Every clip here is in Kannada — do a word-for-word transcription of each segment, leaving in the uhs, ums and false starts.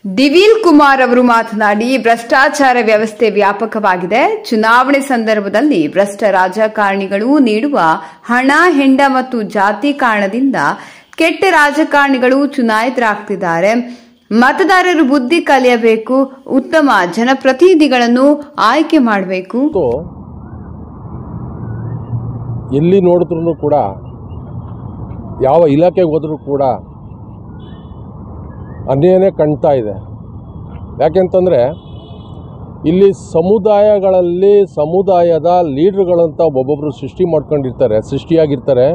ದಿವೀಲ್ ಕುಮಾರ್ ಅವರು ಮಾತನಾಡಿ, ಭ್ರಷ್ಟಾಚಾರ ವ್ಯವಸ್ಥೆ ವ್ಯಾಪಕವಾಗಿದೆ. ಚುನಾವಣೆ ಸಂದರ್ಭದಲ್ಲಿ ಭ್ರಷ್ಟ ರಾಜಕಾರಣಿಗಳು ನೀಡುವ ಹಣ, ಹೆಂಡ ಮತ್ತು ಜಾತಿ ಕಾರಣದಿಂದ ಕೆಟ್ಟ ರಾಜಕಾರಣಿಗಳು ಚುನಾಯಿತರಾಗ್ತಿದ್ದಾರೆ. ಮತದಾರರು ಬುದ್ಧಿ ಕಲಿಯಬೇಕು, ಉತ್ತಮ ಜನಪ್ರತಿನಿಧಿಗಳನ್ನು ಆಯ್ಕೆ ಮಾಡಬೇಕು. ಎಲ್ಲಿ ನೋಡಿದ್ರೂ ಕೂಡ, ಯಾವ ಇಲಾಖೆಗೆ ಹೋದ್ರೂ ಕೂಡ ಅನ್ಯಾಯನೇ ಕಾಣ್ತಾ ಇದೆ. ಯಾಕೆಂತಂದರೆ ಇಲ್ಲಿ ಸಮುದಾಯಗಳಲ್ಲಿ ಸಮುದಾಯದ ಲೀಡ್ರುಗಳಂತ ಒಬ್ಬೊಬ್ಬರು ಸೃಷ್ಟಿ ಮಾಡ್ಕೊಂಡಿರ್ತಾರೆ, ಸೃಷ್ಟಿಯಾಗಿರ್ತಾರೆ.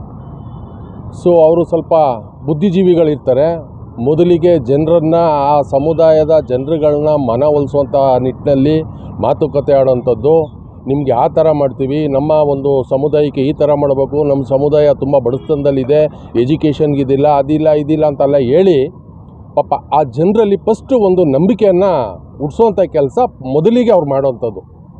ಸೊ ಅವರು ಸ್ವಲ್ಪ ಬುದ್ಧಿಜೀವಿಗಳಿರ್ತಾರೆ. ಮೊದಲಿಗೆ ಜನರನ್ನು, ಆ ಸಮುದಾಯದ ಜನರುಗಳನ್ನ ಮನವೊಲಿಸುವಂಥ ನಿಟ್ಟಿನಲ್ಲಿ ಮಾತುಕತೆ ಆಡೋವಂಥದ್ದು. ನಿಮಗೆ ಆ ಥರ ಮಾಡ್ತೀವಿ, ನಮ್ಮ ಒಂದು ಸಮುದಾಯಕ್ಕೆ ಈ ಥರ ಮಾಡಬೇಕು, ನಮ್ಮ ಸಮುದಾಯ ತುಂಬ ಬಡತನದಲ್ಲಿದೆ, ಎಜುಕೇಷನ್ಗಿದಿಲ್ಲ, ಅದಿಲ್ಲ ಇದಿಲ್ಲ ಅಂತೆಲ್ಲ ಹೇಳಿ ಪಾಪ ಆ ಜನರಲ್ಲಿ ಫಸ್ಟು ಒಂದು ನಂಬಿಕೆಯನ್ನು ಹುಡ್ಸೋವಂಥ ಕೆಲಸ ಮೊದಲಿಗೆ ಅವ್ರು ಮಾಡೋವಂಥದ್ದು.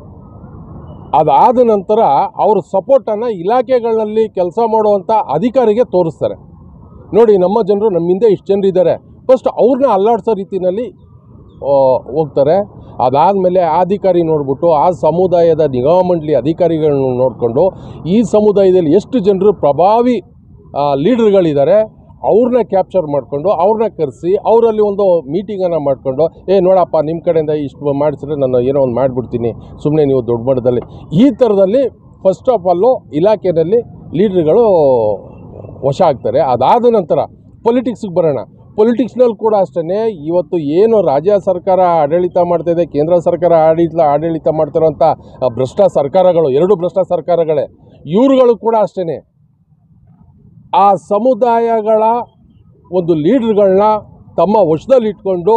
ಅದಾದ ನಂತರ ಅವ್ರ ಸಪೋರ್ಟನ್ನು ಇಲಾಖೆಗಳಲ್ಲಿ ಕೆಲಸ ಮಾಡುವಂಥ ಅಧಿಕಾರಿಗೆ ತೋರಿಸ್ತಾರೆ. ನೋಡಿ, ನಮ್ಮ ಜನರು ನಮ್ಮಿಂದ ಇಷ್ಟು ಜನರು ಇದ್ದಾರೆ, ಫಸ್ಟ್ ಅವ್ರನ್ನ ಅಲ್ಲಾಡಿಸೋ ರೀತಿಯಲ್ಲಿ ಹೋಗ್ತಾರೆ. ಅದಾದಮೇಲೆ ಆ ಅಧಿಕಾರಿ ನೋಡಿಬಿಟ್ಟು ಆ ಸಮುದಾಯದ ನಿಗಮ ಮಂಡಳಿ ಅಧಿಕಾರಿಗಳನ್ನ ನೋಡಿಕೊಂಡು ಈ ಸಮುದಾಯದಲ್ಲಿ ಎಷ್ಟು ಜನರು ಪ್ರಭಾವಿ ಲೀಡರ್ಗಳಿದ್ದಾರೆ ಅವ್ರನ್ನ ಕ್ಯಾಪ್ಚರ್ ಮಾಡಿಕೊಂಡು ಅವ್ರನ್ನ ಕರೆಸಿ ಅವರಲ್ಲಿ ಒಂದು ಮೀಟಿಂಗನ್ನು ಮಾಡಿಕೊಂಡು, ಏ ನೋಡಪ್ಪ, ನಿಮ್ಮ ಕಡೆಯಿಂದ ಇಷ್ಟು ಮಾಡಿಸಿದ್ರೆ ನಾನು ಏನೋ ಒಂದು ಮಾಡಿಬಿಡ್ತೀನಿ, ಸುಮ್ಮನೆ ನೀವು ದೊಡ್ಡ ಮಟ್ಟದಲ್ಲಿ, ಈ ಥರದಲ್ಲಿ ಫಸ್ಟ್ ಆಫ್ ಆಲು ಇಲಾಖೆಯಲ್ಲಿ ಲೀಡ್ರುಗಳು ವಶ ಆಗ್ತಾರೆ. ಅದಾದ ನಂತರ ಪೊಲಿಟಿಕ್ಸ್ಗೆ ಬರೋಣ. ಪೊಲಿಟಿಕ್ಸ್ನಲ್ಲಿ ಕೂಡ ಅಷ್ಟೇ, ಇವತ್ತು ಏನು ರಾಜ್ಯ ಸರ್ಕಾರ ಆಡಳಿತ ಮಾಡ್ತಾಯಿದೆ, ಕೇಂದ್ರ ಸರ್ಕಾರ ಆಡಳಿತ ಆಡಳಿತ ಮಾಡ್ತಿರೋಂಥ ಭ್ರಷ್ಟ ಸರ್ಕಾರಗಳು, ಎರಡು ಭ್ರಷ್ಟ ಸರ್ಕಾರಗಳೇ, ಇವ್ರುಗಳು ಕೂಡ ಅಷ್ಟೇ ಆ ಸಮುದಾಯಗಳ ಒಂದು ಲೀಡ್ರುಗಳನ್ನ ತಮ್ಮ ವಶದಲ್ಲಿ ಇಟ್ಕೊಂಡು,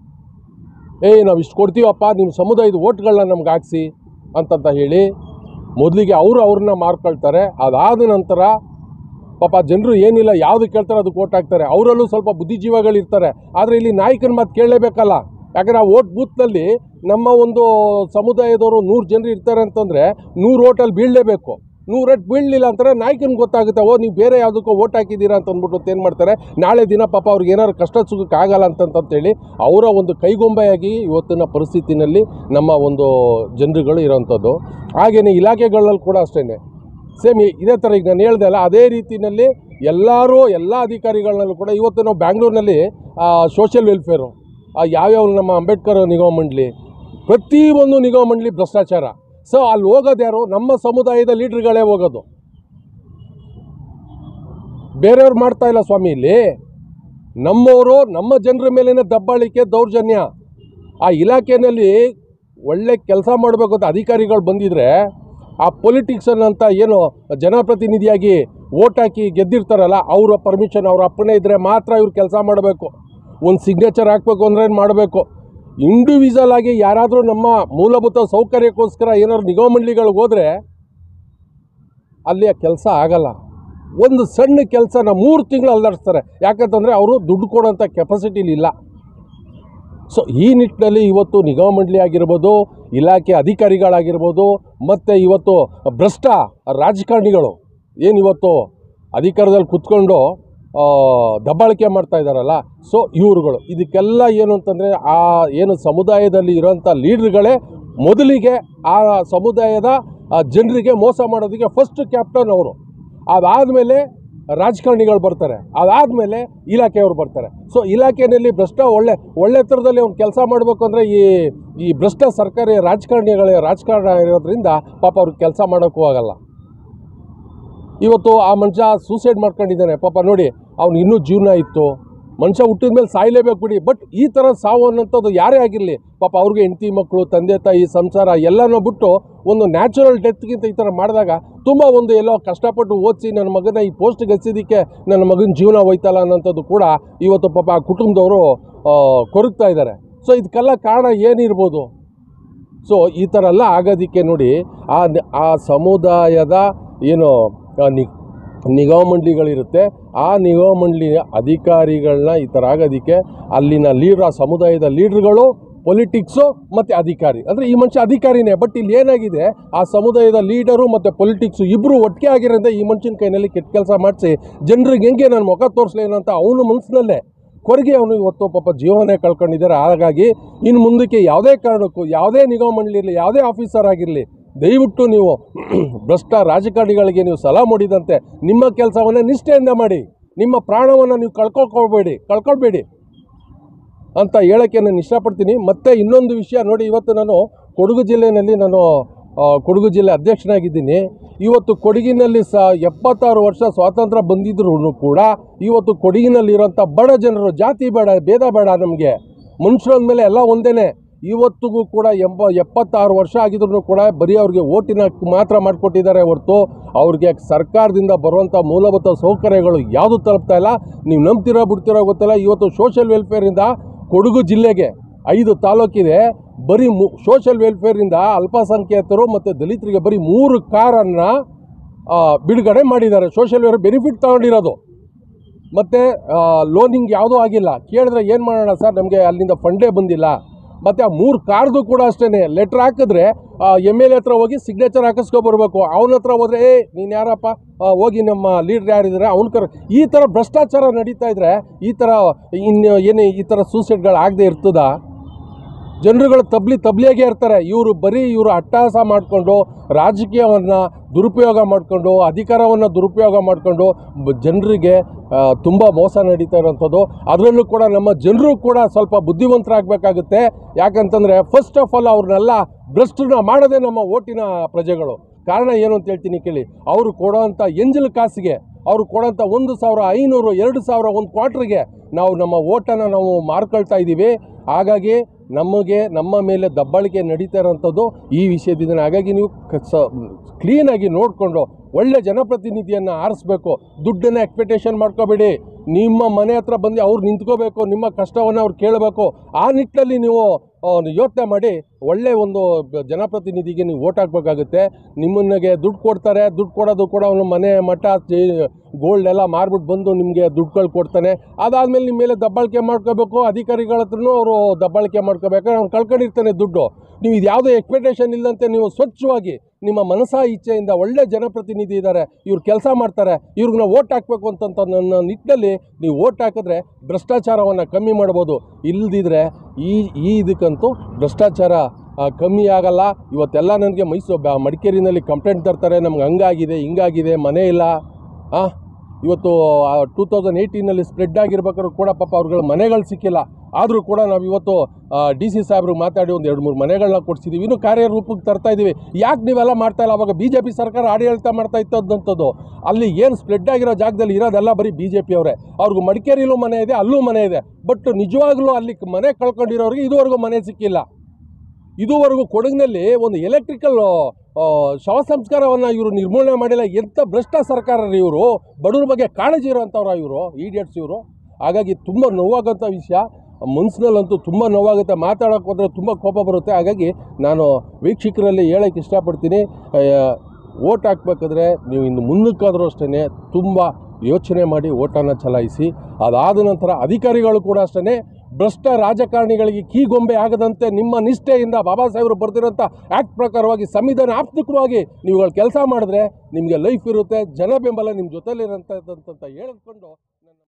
ಏ ನಾವು ಇಷ್ಟು ಕೊಡ್ತೀವಪ್ಪ, ನಿಮ್ಮ ಸಮುದಾಯದ ಓಟ್ಗಳನ್ನ ನಮ್ಗೆ ಹಾಕ್ಸಿ ಅಂತಂತ ಹೇಳಿ ಮೊದಲಿಗೆ ಅವರು ಅವ್ರನ್ನ ಮಾರ್ಕೊಳ್ತಾರೆ. ಅದಾದ ನಂತರ ಪಾಪ ಜನರು ಏನಿಲ್ಲ, ಯಾವುದು ಕೇಳ್ತಾರೆ ಅದಕ್ಕೆ ಓಟ್ ಹಾಕ್ತಾರೆ. ಅವರಲ್ಲೂ ಸ್ವಲ್ಪ ಬುದ್ಧಿಜೀವಗಳಿರ್ತಾರೆ. ಆದರೆ ಇಲ್ಲಿ ನಾಯಕನ ಮಾತು ಕೇಳಲೇಬೇಕಲ್ಲ. ಯಾಕಂದರೆ ಆ ಓಟ್ ಬೂತ್ನಲ್ಲಿ ನಮ್ಮ ಒಂದು ಸಮುದಾಯದವರು ನೂರು ಜನರು ಇರ್ತಾರೆ ಅಂತಂದರೆ ನೂರು ಓಟಲ್ಲಿ ಬೀಳಲೇಬೇಕು. ನೂರು ಓಟ್ ಬೀಳಲಿಲ್ಲ ಅಂತಾರೆ ನಾಯಕನಿಗೆ ಗೊತ್ತಾಗುತ್ತೆ, ಓ ನೀವು ಬೇರೆ ಯಾವುದಕ್ಕೋ ಓಟ್ ಹಾಕಿದ್ದೀರಾ ಅಂತ ಅಂದ್ಬಿಟ್ಟು ಏನು ಮಾಡ್ತಾರೆ, ನಾಳೆ ದಿನ ಪಾಪ ಅವ್ರಿಗೆ ಏನಾದ್ರು ಕಷ್ಟ ಸುಖಕ್ಕೆ ಆಗಲ್ಲ ಅಂತಂತೇಳಿ ಅವರ ಒಂದು ಕೈಗೊಂಬೆಯಾಗಿ ಇವತ್ತಿನ ಪರಿಸ್ಥಿತಿನಲ್ಲಿ ನಮ್ಮ ಒಂದು ಜನರುಗಳು ಇರೋವಂಥದ್ದು. ಹಾಗೆಯೇ ಇಲಾಖೆಗಳಲ್ಲಿ ಕೂಡ ಅಷ್ಟೇ ಸೇಮ್ ಇದೇ ಥರ. ಈಗ ನಾನು ಹೇಳ್ದೆ ಅಲ್ಲ, ಅದೇ ರೀತಿಯಲ್ಲಿ ಎಲ್ಲರೂ ಎಲ್ಲ ಅಧಿಕಾರಿಗಳಲ್ಲೂ ಕೂಡ ಇವತ್ತು ನಾವು ಬ್ಯಾಂಗ್ಳೂರಿನಲ್ಲಿ ಸೋಷಿಯಲ್ ವೆಲ್ಫೇರು, ಯಾವ್ಯಾವ ನಮ್ಮ ಅಂಬೇಡ್ಕರ್ ನಿಗಮ ಮಂಡಳಿ, ಪ್ರತಿಯೊಂದು ನಿಗಮ ಮಂಡಳಿ ಭ್ರಷ್ಟಾಚಾರ. ಸೊ ಅಲ್ಲಿ ಹೋಗೋದು ಯಾರು? ನಮ್ಮ ಸಮುದಾಯದ ಲೀಡ್ರುಗಳೇ ಹೋಗೋದು, ಬೇರೆಯವ್ರು ಮಾಡ್ತಾ ಇಲ್ಲ ಸ್ವಾಮಿ. ಇಲ್ಲಿ ನಮ್ಮವರು ನಮ್ಮ ಜನರ ಮೇಲಿನ ದಬ್ಬಾಳಿಕೆ, ದೌರ್ಜನ್ಯ. ಆ ಇಲಾಖೆಯಲ್ಲಿ ಒಳ್ಳೆ ಕೆಲಸ ಮಾಡಬೇಕು ಅಂತ ಅಧಿಕಾರಿಗಳು ಬಂದಿದ್ರೆ ಆ ಪೊಲಿಟಿಕ್ಸನ್ ಅಂತ ಏನು ಜನಪ್ರತಿನಿಧಿಯಾಗಿ ಓಟ್ ಹಾಕಿ ಗೆದ್ದಿರ್ತಾರಲ್ಲ, ಅವರ ಪರ್ಮಿಷನ್, ಅವ್ರ ಅಪ್ಪಣೆ ಇದ್ದರೆ ಮಾತ್ರ ಇವ್ರು ಕೆಲಸ ಮಾಡಬೇಕು. ಒಂದು ಸಿಗ್ನೇಚರ್ ಹಾಕಬೇಕು ಅಂದರೆ ಏನು ಮಾಡಬೇಕು? ಇಂಡಿವಿಜುವಲ್ ಆಗಿ ಯಾರಾದರೂ ನಮ್ಮ ಮೂಲಭೂತ ಸೌಕರ್ಯಕ್ಕೋಸ್ಕರ ಏನಾದ್ರು ನಿಗಮ ಮಂಡಳಿಗಳಿಗೆ ಹೋದರೆ ಅಲ್ಲಿ ಆ ಕೆಲಸ ಆಗಲ್ಲ. ಒಂದು ಸಣ್ಣ ಕೆಲಸನ ಮೂರು ತಿಂಗಳು ಅಲ್ಲಾಡಿಸ್ತಾರೆ. ಯಾಕಂತಂದರೆ ಅವರು ದುಡ್ಡು ಕೊಡೋಂಥ ಕೆಪಾಸಿಟಿಲಿ ಇಲ್ಲ. ಸೊ ಈ ನಿಟ್ಟಿನಲ್ಲಿ ಇವತ್ತು ನಿಗಮ ಮಂಡಳಿ ಆಗಿರ್ಬೋದು, ಇಲಾಖೆ ಅಧಿಕಾರಿಗಳಾಗಿರ್ಬೋದು, ಮತ್ತು ಇವತ್ತು ಭ್ರಷ್ಟ ರಾಜಕಾರಣಿಗಳು ಏನಿವತ್ತು ಅಧಿಕಾರದಲ್ಲಿ ಕುತ್ಕೊಂಡು ದಬ್ಬಾಳಿಕೆ ಮಾಡ್ತಾ ಇದ್ದಾರಲ್ಲ, ಸೊ ಇವ್ರುಗಳು ಇದಕ್ಕೆಲ್ಲ ಏನು ಅಂತಂದರೆ ಆ ಏನು ಸಮುದಾಯದಲ್ಲಿ ಇರೋಂಥ ಲೀಡ್ರುಗಳೇ ಮೊದಲಿಗೆ ಆ ಸಮುದಾಯದ ಜನರಿಗೆ ಮೋಸ ಮಾಡೋದಕ್ಕೆ ಫಸ್ಟ್ ಕ್ಯಾಪ್ಟನ್ ಅವರು. ಅದಾದಮೇಲೆ ರಾಜಕಾರಣಿಗಳು ಬರ್ತಾರೆ, ಅದಾದಮೇಲೆ ಇಲಾಖೆಯವರು ಬರ್ತಾರೆ. ಸೊ ಇಲಾಖೆಯಲ್ಲಿ ಭ್ರಷ್ಟ ಒಳ್ಳೆ ಒಳ್ಳೆ ಥರದಲ್ಲಿ ಒಂದು ಕೆಲಸ ಮಾಡಬೇಕು ಅಂದರೆ ಈ ಈ ಭ್ರಷ್ಟ ಸರ್ಕಾರಿ ರಾಜಕಾರಣಿಗಳ ರಾಜಕಾರಣ ಇರೋದ್ರಿಂದ ಪಾಪ ಅವ್ರಿಗೆ ಕೆಲಸ ಮಾಡೋಕ್ಕೂ ಆಗಲ್ಲ. ಇವತ್ತು ಆ ಮನುಷ್ಯ ಸೂಸೈಡ್ ಮಾಡ್ಕೊಂಡಿದ್ದಾನೆ ಪಾಪ. ನೋಡಿ, ಅವ್ನು ಇನ್ನೂ ಜೀವನ ಇತ್ತು, ಮನುಷ್ಯ ಹುಟ್ಟಿದ ಮೇಲೆ ಸಾಯಲೇಬೇಕು ಬಿಡಿ. ಬಟ್ ಈ ಥರ ಸಾವು ಅನ್ನೋಂಥದ್ದು ಯಾರೇ ಆಗಿರಲಿ ಪಾಪ ಅವ್ರಿಗೆ ಹೆಂಡತಿ ಮಕ್ಕಳು, ತಂದೆ ತಾಯಿ, ಸಂಸಾರ ಎಲ್ಲನೂ ಬಿಟ್ಟು ಒಂದು ನ್ಯಾಚುರಲ್ ಡೆತ್ಗಿಂತ ಈ ಥರ ಮಾಡಿದಾಗ ತುಂಬ ಒಂದು ಎಲ್ಲೋ ಕಷ್ಟಪಟ್ಟು ಓದಿಸಿ ನನ್ನ ಮಗನ ಈ ಪೋಸ್ಟ್ಗೆ ಹಚ್ಚಿದ್ದಕ್ಕೆ ನನ್ನ ಮಗನ ಜೀವನ ಹೋಯ್ತಲ್ಲ ಅನ್ನೋಂಥದ್ದು ಕೂಡ ಇವತ್ತು ಪಾಪ ಆ ಕುಟುಂಬದವರು ಕೊರಗ್ತಾ ಇದ್ದಾರೆ. ಸೊ ಇದಕ್ಕೆಲ್ಲ ಕಾರಣ ಏನಿರ್ಬೋದು? ಸೊ ಈ ಥರ ಎಲ್ಲ ಆಗೋದಕ್ಕೆ ನೋಡಿ, ಆ ಆ ಸಮುದಾಯದ ಏನು ನಿ ನಿಗಮ ಮಂಡಳಿಗಳಿರುತ್ತೆ, ಆ ನಿಗಮ ಮಂಡಳಿ ಅಧಿಕಾರಿಗಳನ್ನ ಈ ಥರ ಆಗೋದಕ್ಕೆ ಅಲ್ಲಿನ ಲೀಡ್ರ್, ಆ ಸಮುದಾಯದ ಲೀಡ್ರುಗಳು, ಪೊಲಿಟಿಕ್ಸು ಮತ್ತು ಅಧಿಕಾರಿ, ಅಂದರೆ ಈ ಮನುಷ್ಯ ಅಧಿಕಾರಿನೇ. ಬಟ್ ಇಲ್ಲಿ ಏನಾಗಿದೆ, ಆ ಸಮುದಾಯದ ಲೀಡರು ಮತ್ತು ಪೊಲಿಟಿಕ್ಸು ಇಬ್ಬರು ಒಟ್ಟಿಗೆ ಆಗಿರೋದ್ರಿಂದ ಈ ಮನುಷ್ಯನ ಕೈನಲ್ಲಿ ಕೆಟ್ಟ ಕೆಲಸ ಮಾಡಿಸಿ ಜನರಿಗೆ ಹೆಂಗೆ ನಾನು ಮುಖ ತೋರಿಸ್ಲೇನಂತ ಅವನು ಮನಸ್ಸಿನಲ್ಲೇ ಕೊರಗೆ ಅವನು ಇವತ್ತು ಪಾಪ ಜೀವನೇ ಕಳ್ಕೊಂಡಿದ್ದಾರೆ. ಹಾಗಾಗಿ ಇನ್ನು ಮುಂದಕ್ಕೆ ಯಾವುದೇ ಕಾರಣಕ್ಕೂ ಯಾವುದೇ ನಿಗಮ ಮಂಡಳಿ ಇರಲಿ, ಯಾವುದೇ ಆಫೀಸರ್ ಆಗಿರಲಿ, ದಯವಿಟ್ಟು ನೀವು ಭ್ರಷ್ಟ ರಾಜಕಾರಣಿಗಳಿಗೆ ನೀವು ಸಲಹೆ ಮಾಡಿದಂತೆ ನಿಮ್ಮ ಕೆಲಸವನ್ನೇ ನಿಷ್ಠೆಯಿಂದ ಮಾಡಿ, ನಿಮ್ಮ ಪ್ರಾಣವನ್ನು ನೀವು ಕಳ್ಕೊಳ್ಕೊಳ್ಬೇಡಿ ಕಳ್ಕೊಳ್ಬೇಡಿ ಅಂತ ಹೇಳೋಕ್ಕೆ ನಾನು ಇಷ್ಟಪಡ್ತೀನಿ. ಮತ್ತು ಇನ್ನೊಂದು ವಿಷಯ ನೋಡಿ, ಇವತ್ತು ನಾನು ಕೊಡಗು ಜಿಲ್ಲೆಯಲ್ಲಿ ನಾನು ಕೊಡಗು ಜಿಲ್ಲೆ ಅಧ್ಯಕ್ಷನಾಗಿದ್ದೀನಿ. ಇವತ್ತು ಕೊಡಗಿನಲ್ಲಿ ಸ ಎಪ್ಪತ್ತಾರು ವರ್ಷ ಸ್ವಾತಂತ್ರ್ಯ ಬಂದಿದ್ರೂ ಕೂಡ ಇವತ್ತು ಕೊಡಗಿನಲ್ಲಿರೋಂಥ ಬಡ ಜನರು, ಜಾತಿ ಬೇಡ, ಭೇದ ಬೇಡ, ನಮಗೆ ಮನುಷ್ಯರ ಮೇಲೆ ಎಲ್ಲ ಒಂದೇ. ಇವತ್ತಿಗೂ ಕೂಡ ಎಂಬ ಎಪ್ಪತ್ತಾರು ವರ್ಷ ಆಗಿದ್ರು ಕೂಡ ಬರೀ ಅವ್ರಿಗೆ ಓಟಿನ ಮಾತ್ರ ಮಾಡಿಕೊಟ್ಟಿದ್ದಾರೆ ಹೊರತು ಅವ್ರಿಗೆ ಸರ್ಕಾರದಿಂದ ಬರುವಂಥ ಮೂಲಭೂತ ಸೌಕರ್ಯಗಳು ಯಾವುದು ತಲುಪ್ತಾ ಇಲ್ಲ. ನೀವು ನಂಬ್ತಿರೋ ಬಿಡ್ತಿರೋ ಗೊತ್ತಿಲ್ಲ. ಇವತ್ತು ಸೋಷಿಯಲ್ ವೆಲ್ಫೇರಿಂದ ಕೊಡಗು ಜಿಲ್ಲೆಗೆ ಐದು ತಾಲೂಕಿದೆ, ಬರೀ ಮು ಸೋಷಿಯಲ್ ವೆಲ್ಫೇರಿಂದ ಅಲ್ಪಸಂಖ್ಯಾತರು ಮತ್ತು ದಲಿತರಿಗೆ ಬರೀ ಮೂರು ಕಾರನ್ನು ಬಿಡುಗಡೆ ಮಾಡಿದ್ದಾರೆ. ಸೋಷಿಯಲ್ ವೆಲ್ಫೇರ್ ಬೆನಿಫಿಟ್ ತಗೊಂಡಿರೋದು ಮತ್ತು ಲೋನಿಂಗ್ ಯಾವುದೂ ಆಗಿಲ್ಲ. ಕೇಳಿದ್ರೆ ಏನು ಮಾಡೋಣ ಸರ್, ನಮಗೆ ಅಲ್ಲಿಂದ ಫಂಡೇ ಬಂದಿಲ್ಲ. ಮತ್ತು ಆ ಮೂರು ಕಾರ್ದು ಕೂಡ ಅಷ್ಟೇ, ಲೆಟ್ರ್ ಹಾಕಿದ್ರೆ ಎಮ್ ಎಲ್ ಎ ಹತ್ರ ಹೋಗಿ ಸಿಗ್ನೇಚರ್ ಹಾಕಿಸ್ಕೊಬರ್ಬೇಕು. ಅವನ ಹತ್ರ ಹೋದರೆ ಏ ನೀನು ಯಾರಪ್ಪ, ಹೋಗಿ ನಮ್ಮ ಲೀಡ್ರ್ ಯಾರಿದ್ದಾರೆ ಅವ್ನ ಕರ್ ಈ ಥರ ಭ್ರಷ್ಟಾಚಾರ ನಡೀತಾ ಇದ್ದರೆ ಈ ಥರ ಇನ್ನು ಏನು ಈ ಥರ ಸೂಸೈಡ್ಗಳು ಆಗದೆ ಇರ್ತದ? ಜನರುಗಳು ತಬ್ಲಿ ತಬ್ಲಿಯಾಗೇ ಇರ್ತಾರೆ. ಇವರು ಬರೀ ಇವರು ಅಟ್ಟಹಾಸ ಮಾಡಿಕೊಂಡು ರಾಜಕೀಯವನ್ನು ದುರುಪಯೋಗ ಮಾಡಿಕೊಂಡು ಅಧಿಕಾರವನ್ನು ದುರುಪಯೋಗ ಮಾಡಿಕೊಂಡು ಜನರಿಗೆ ತುಂಬ ಮೋಸ ನಡೀತಾ ಇರೋಂಥದ್ದು. ಅದರಲ್ಲೂ ಕೂಡ ನಮ್ಮ ಜನರು ಕೂಡ ಸ್ವಲ್ಪ ಬುದ್ಧಿವಂತರಾಗಬೇಕಾಗುತ್ತೆ. ಯಾಕಂತಂದರೆ ಫಸ್ಟ್ ಆಫ್ ಆಲ್ ಅವ್ರನ್ನೆಲ್ಲ ಭ್ರಷ್ಟರನ್ನ ಮಾಡೋದೇ ನಮ್ಮ ಓಟಿನ ಪ್ರಜೆಗಳು. ಕಾರಣ ಏನು ಅಂತ ಹೇಳ್ತೀನಿ ಕೇಳಿ. ಅವರು ಕೊಡೋವಂಥ ಎಂಜಲು ಕಾಸಿಗೆ, ಅವರು ಕೊಡೋಂಥ ಒಂದು ಸಾವಿರ ಐನೂರು ಎರಡು ಸಾವಿರ ಒಂದು ಕ್ವಾರ್ಟ್ರಿಗೆ ನಾವು ನಮ್ಮ ಓಟನ್ನು ನಾವು ಮಾರ್ಕೊಳ್ತಾ ಇದ್ದೀವಿ. ಹಾಗಾಗಿ ನಮಗೆ ನಮ್ಮ ಮೇಲೆ ದಬ್ಬಾಳಿಕೆ ನಡೀತಾ ಇರೋಂಥದ್ದು ಈ ವಿಷಯದಿಂದ. ಹಾಗಾಗಿ ನೀವು ಸ ಕ್ಲೀನಾಗಿ ನೋಡಿಕೊಂಡು ಒಳ್ಳೆ ಜನಪ್ರತಿನಿಧಿಯನ್ನು ಆರಿಸ್ಬೇಕು. ದುಡ್ಡನ್ನು ಎಕ್ಸ್ಪೆಕ್ಟೇಷನ್ ಮಾಡ್ಕೋಬೇಡಿ. ನಿಮ್ಮ ಮನೆ ಹತ್ರ ಬಂದು ಅವ್ರು ನಿಂತ್ಕೋಬೇಕು, ನಿಮ್ಮ ಕಷ್ಟವನ್ನು ಅವ್ರು ಕೇಳಬೇಕು. ಆ ನಿಟ್ಟಿನಲ್ಲಿ ನೀವು ಯೋಚನೆ ಮಾಡಿ ಒಳ್ಳೆಯ ಒಂದು ಜನಪ್ರತಿನಿಧಿಗೆ ನೀವು ಓಟ್ ಹಾಕಬೇಕಾಗುತ್ತೆ. ನಿಮ್ಮನ್ನಿಗೆ ದುಡ್ಡು ಕೊಡ್ತಾರೆ, ದುಡ್ಡು ಕೊಡೋದು ಕೂಡ ಅವನು ಮನೆ ಮಠ ಗೋಲ್ಡ್ ಎಲ್ಲ ಮಾರ್ಬಿಟ್ಟು ಬಂದು ನಿಮಗೆ ದುಡ್ಡುಗಳು ಕೊಡ್ತಾನೆ. ಅದಾದಮೇಲೆ ನಿಮ್ಮ ಮೇಲೆ ದಬ್ಬಾಳಿಕೆ ಮಾಡ್ಕೋಬೇಕು. ಅಧಿಕಾರಿಗಳ ಹತ್ರನೂ ಅವರು ದಬ್ಬಾಳಿಕೆ ಮಾಡ್ಕೋಬೇಕು. ಅವ್ನು ಕಳ್ಕೊಂಡಿರ್ತಾನೆ ದುಡ್ಡು. ನೀವು ಇದು ಯಾವುದೇ ಎಕ್ಸ್ಪೆಕ್ಟೇಷನ್ ಇಲ್ಲದಂತೆ ನೀವು ಸ್ವಚ್ಛವಾಗಿ ನಿಮ್ಮ ಮನಸಾ ಇಚ್ಛೆಯಿಂದ ಒಳ್ಳೆ ಜನಪ್ರತಿನಿಧಿ ಇದ್ದಾರೆ, ಇವ್ರು ಕೆಲಸ ಮಾಡ್ತಾರೆ, ಇವ್ರಿಗೆ ನಾವು ಓಟ್ ಹಾಕಬೇಕು ಅಂತಂತ ನನ್ನ ನಿಟ್ಟಿನಲ್ಲಿ ನೀವು ಓಟ್ ಹಾಕಿದ್ರೆ ಭ್ರಷ್ಟಾಚಾರವನ್ನು ಕಮ್ಮಿ ಮಾಡ್ಬೋದು. ಇಲ್ಲದಿದ್ದರೆ ಈ ಈ ಇದಕ್ಕಂತೂ ಭ್ರಷ್ಟಾಚಾರ ಕಮ್ಮಿ ಆಗಲ್ಲ. ಇವತ್ತೆಲ್ಲ ನನಗೆ ಮೈಸೂರು ಮಡಿಕೇರಿನಲ್ಲಿ ಕಂಪ್ಲೇಂಟ್ ತರ್ತಾರೆ, ನಮ್ಗೆ ಹಂಗಾಗಿದೆ ಹಿಂಗಾಗಿದೆ, ಮನೆ ಇಲ್ಲ. ಹಾಂ ಇವತ್ತು ಟೂ ತೌಸಂಡ್ ಏಯ್ಟೀನಲ್ಲಿ ಸ್ಪ್ರೆಡ್ ಆಗಿರ್ಬೇಕಾದ್ರೂ ಕೂಡ ಪಾಪ ಅವ್ರುಗಳ ಮನೆಗಳು ಸಿಕ್ಕಿಲ್ಲ. ಆದರೂ ಕೂಡ ನಾವು ಇವತ್ತು ಡಿ ಸಿ ಸಾಹೇಬ್ರಿಗೆ ಮಾತಾಡಿ ಒಂದು ಎರಡು ಮೂರು ಮನೆಗಳನ್ನ ಕೊಡಿಸಿದ್ದೀವಿ. ಇನ್ನೂ ಕಾರ್ಯರೂಪಕ್ಕೆ ತರ್ತಾ ಇದ್ದೀವಿ. ಯಾಕೆ ನೀವೆಲ್ಲ ಮಾಡ್ತಾಯಿಲ್ಲ? ಅವಾಗ ಬಿ ಜೆ ಪಿ ಸರ್ಕಾರ ಆಡಳಿತ ಮಾಡ್ತಾ ಇತ್ತದಂಥದ್ದು. ಅಲ್ಲಿ ಏನು ಸ್ಪ್ರೆಡ್ ಆಗಿರೋ ಜಾಗದಲ್ಲಿ ಇರೋದೆಲ್ಲ ಬರೀ ಬಿ ಜೆ ಪಿ ಅವರೇ. ಅವ್ರಿಗೂ ಮಡಿಕೇರಿಲೂ ಮನೆ ಇದೆ, ಅಲ್ಲೂ ಮನೆ ಇದೆ. ಬಟ್ ನಿಜವಾಗ್ಲೂ ಅಲ್ಲಿ ಮನೆ ಕಳ್ಕೊಂಡಿರೋರಿಗೆ ಇದುವರೆಗೂ ಮನೆ ಸಿಕ್ಕಿಲ್ಲ. ಇದುವರೆಗೂ ಕೊಡಗಿನಲ್ಲಿ ಒಂದು ಎಲೆಕ್ಟ್ರಿಕಲ್ ಶವ ಸಂಸ್ಕಾರವನ್ನು ಇವರು ನಿರ್ಮೂಲನೆ ಮಾಡಿಲ್ಲ. ಎಂಥ ಭ್ರಷ್ಟ ಸರ್ಕಾರ ಇವರು. ಬಡವ್ರ ಬಗ್ಗೆ ಕಾಳಜಿ ಇರೋಂಥವ್ರ ಇವರು, ಈಡಿಯಟ್ಸ್ ಇವರು. ಹಾಗಾಗಿ ತುಂಬ ನೋವಾಗೋಂಥ ವಿಷಯ. ಮನಸ್ಸಿನಲ್ಲಂತೂ ತುಂಬ ನೋವಾಗುತ್ತೆ. ಮಾತಾಡೋಕೆ ಹೋದರೆ ತುಂಬ ಕೋಪ ಬರುತ್ತೆ. ಹಾಗಾಗಿ ನಾನು ವೀಕ್ಷಕರಲ್ಲಿ ಹೇಳೋಕ್ಕೆ ಇಷ್ಟಪಡ್ತೀನಿ, ಓಟ್ ಹಾಕ್ಬೇಕಾದ್ರೆ ನೀವು ಇನ್ನು ಮುಂದಕ್ಕಾದರೂ ಅಷ್ಟೇ ತುಂಬ ಯೋಚನೆ ಮಾಡಿ ಓಟನ್ನು ಚಲಾಯಿಸಿ. ಅದಾದ ನಂತರ ಅಧಿಕಾರಿಗಳು ಕೂಡ ಅಷ್ಟೇ ಭ್ರಷ್ಟ ರಾಜಕಾರಣಿಗಳಿಗೆ ಕೀಗೊಂಬೆ ಆಗದಂತೆ ನಿಮ್ಮ ನಿಷ್ಠೆಯಿಂದ ಬಾಬಾ ಸಾಹೇಬರು ಬರ್ತಿರೋಂಥ ಆ್ಯಕ್ಟ್ ಪ್ರಕಾರವಾಗಿ ಸಂವಿಧಾನಾತ್ಮಕವಾಗಿ ನೀವುಗಳು ಕೆಲಸ ಮಾಡಿದ್ರೆ ನಿಮಗೆ ಲೈಫ್ ಇರುತ್ತೆ, ಜನ ಬೆಂಬಲ ನಿಮ್ಮ ಜೊತೆಲಿರೋಂಥದ್ದು ಅಂತ ಹೇಳಿಕೊಂಡು